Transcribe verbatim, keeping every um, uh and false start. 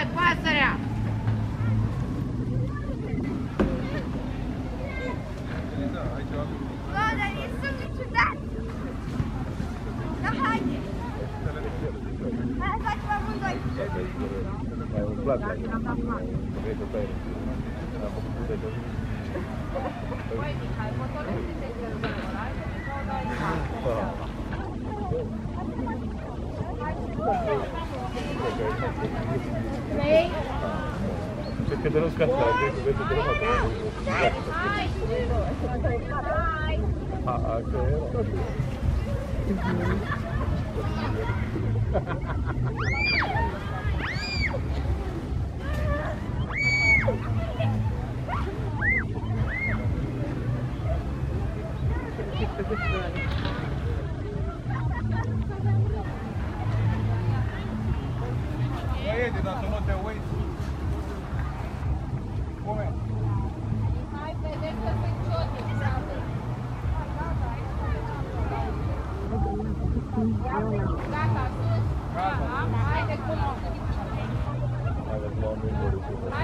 Hai, pasărea! Bă, dar e super ciudat! Da, haide! Hai, facem amândoi! Mai umplat, mai vrei să tăi. Am făcut de tot. Băi, Mihai, motorește-te de zăvoră, hai să zic că o dai în Trei? Cred că de nu scați la trei, cred că de nu facă. Hai! Hai! A, că era. Băiete, dar să nu te uiți. Cum e? Hai, vedeți că sunt ciote, frate. Gata, sus. Haide, cum o să Hai, vă luăm din gură.